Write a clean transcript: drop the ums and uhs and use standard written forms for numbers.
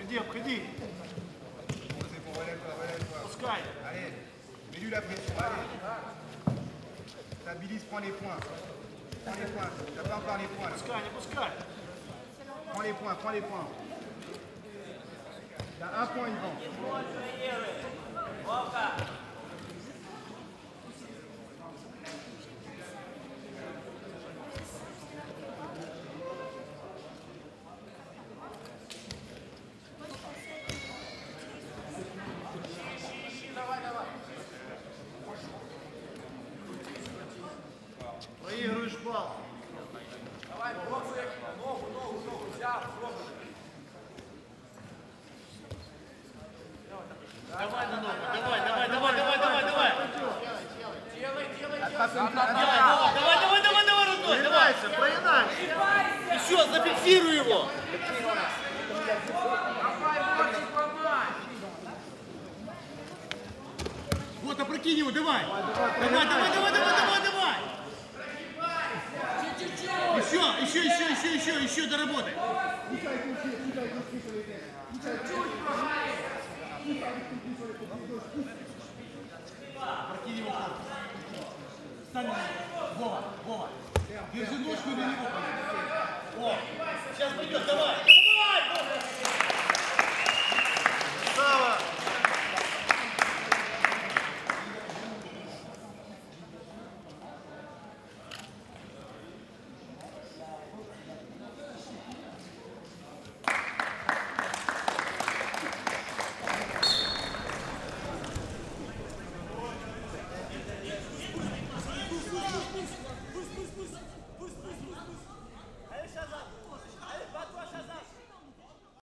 Обходи, обходи. Пускай. Allez, mets-lui la pression, allez. Stabilise, prends les points. Prends les points. T'as pas encore les points là. Пускай, не пускай. Prends les points, prends les points. T'as un point, Yvan. Проигрываешь бал. Давай, ногу взял, Давай на ногу, давай. Давай рукой, давай. Прогинайся. Еще, зафиксируй его. Вот, опрокинь его, давай. Давай. Еще доработай. Опрокинь его. Встань. Вова. Держи ножку и бери его. О, сейчас пойдет, давай.